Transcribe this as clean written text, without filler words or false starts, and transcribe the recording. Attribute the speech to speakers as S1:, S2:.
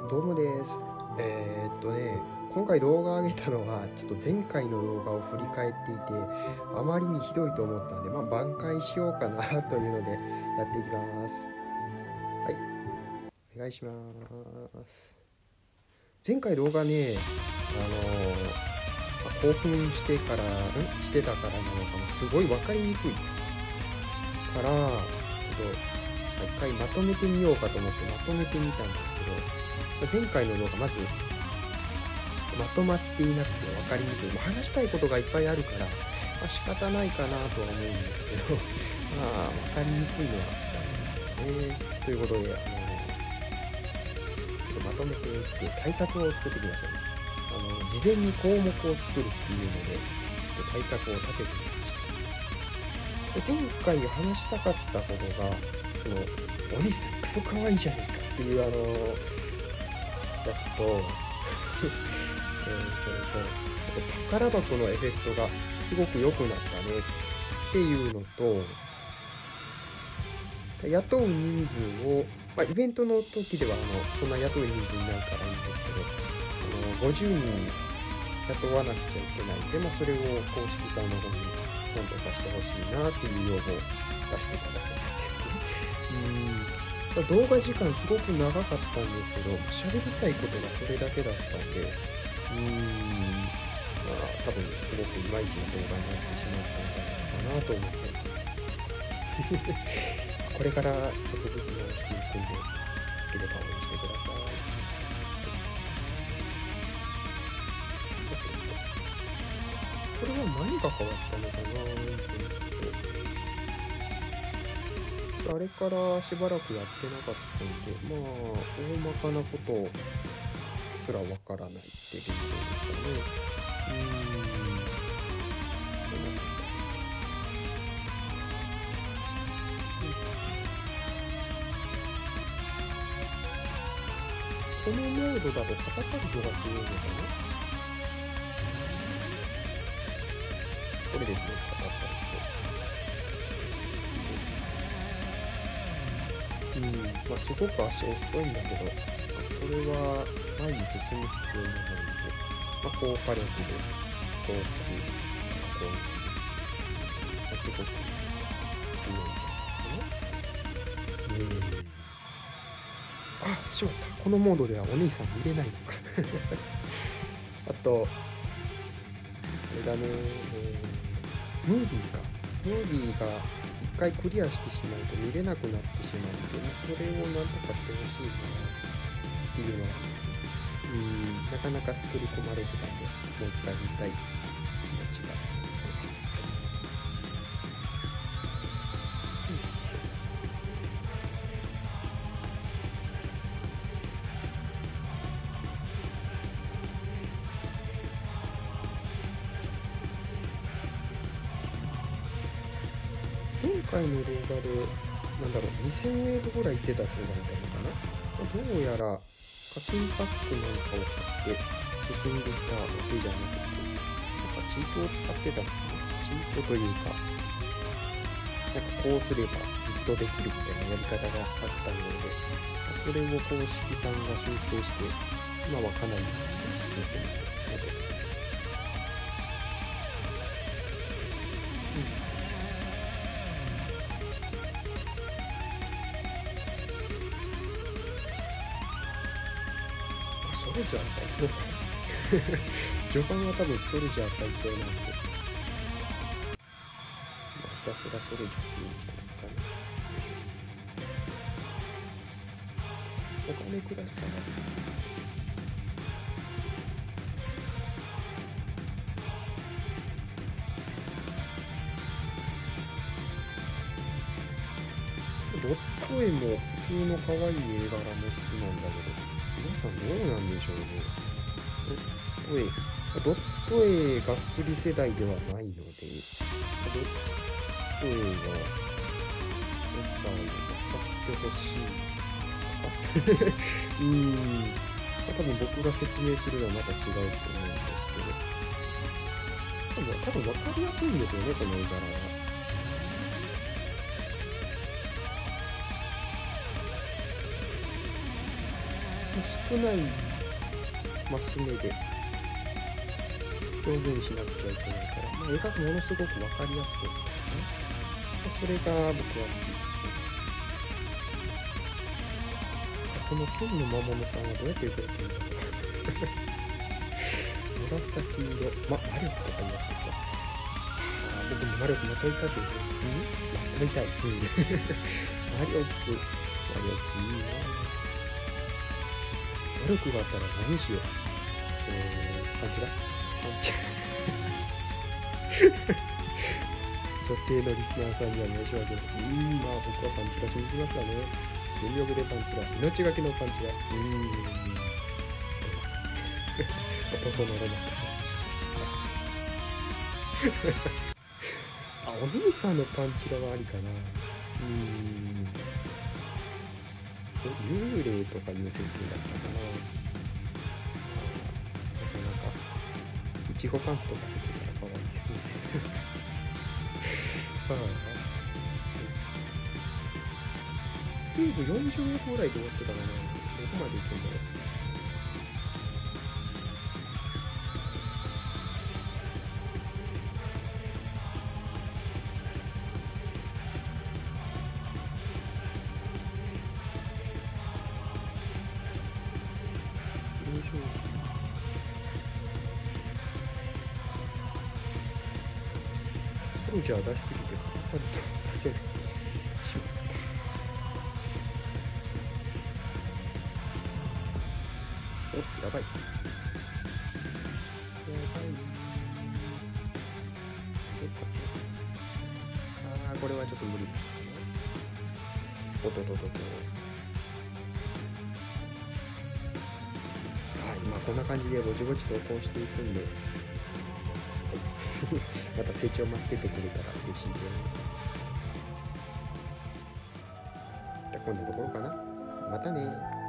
S1: どうもです。今回動画上げたのは、ちょっと前回の動画を振り返っていて、あまりにひどいと思ったんで、挽回しようかなというので、やっていきます。はい、お願いします。前回動画ね、興奮してたからなのかな、すごい分かりにくいから、ちょっと、一回まとめてみようかと思ってまとめてみたんですけど、前回の動画まずまとまっていなくて分かりにくい、話したいことがいっぱいあるから、仕方ないかなとは思うんですけど分かりにくいのはダメですよね。ということでちょっとまとめてきて対策を作ってきましたね。事前に項目を作るっていうので対策を立ててみました。前回話したかったことが、お兄さんクソ可愛いじゃねえかっていうやつとそれとあと宝箱のエフェクトがすごく良くなったねっていうのと、雇う人数を、イベントの時ではそんな雇う人数いないからいいんですけど、50人雇わなくちゃいけないんで、それを公式さんの方に何とかしてほしいなっていう要望を出してただけなんですね。動画時間すごく長かったんですけど、喋りたいことがそれだけだったんで、多分すごくいまいちな動画になってしまったんじゃないかなと思っています。これからちょっとずつ直していくんで、よければ応援してください。これは何が変わったのかなとあれからしばらくやってなかったんで、大まかなことすらわからないって現状ですかね。このモードだとカタパルトが強いのかな。これですね、カタパルト。すごく足遅いんだけど、これは前に進む必要がないので、効果力で遠く攻撃すごく強いんじゃないかな。しまった。このモードではお兄さん見れないのかあと、あれだね、ムービーが一回クリアしてしまうと見れなくなってしまうので、それをなんとかしてほしいなっていうのがあります。なかなか作り込まれてたんで、もう一回見たい気持ちがあります。前回の動画で2000ウェーブぐらい出た人がいたのかな。どうやら課金パックなんかを買って進んでいたわけじゃなくて、チートを使ってたのかな。チートというか、こうすればずっとできるみたいなやり方があったので、それを公式さんが修正して、今はかなり落ち着いてます。ソルジャー最強かな序盤は多分ソルジャー最強なんで、ひたすらソルジャーっていいんじゃないかな。お金ください。ドット絵も普通の可愛い絵柄も好きなんだけど、皆さんどうなんでしょうね。ドット絵がっつり世代ではないので、ドット絵が良さを分かってほしい多分僕が説明するのはまた違うと思うんですけど、多分分かりやすいんですよね、この絵柄は。 少ないマス目で表現しなくちゃいけないから、絵がものすごく分かりやすくなるね。それが僕は好きですね。この剣の魔物さんはどうやって動いてるんだろう。紫色、魔力とか言いますか。僕も魔力まといたぜ。まといたい。魔力いいな。魔力があったら何しよう。パンチラ女性のリスナーさんには申し訳ない。僕はパンチラ信じますわね。全力でパンチラ。命がけのパンチラ。男のロマン。お姉さんのパンチラはありかな。幽霊とかいう設定だったかな。なかなかいちごパンツとか入ってたら可愛いですね。ゲーム40メートルぐらいで終わってたかな。どこまで行けんだろう。ソルジャー出しすぎてカタパルト出せないしまった。やばいこれはちょっと無理ですね。今こんな感じでぼちぼち投稿していくんで、また成長待っててくれたら嬉しいです。じゃあこんなところかな。またね。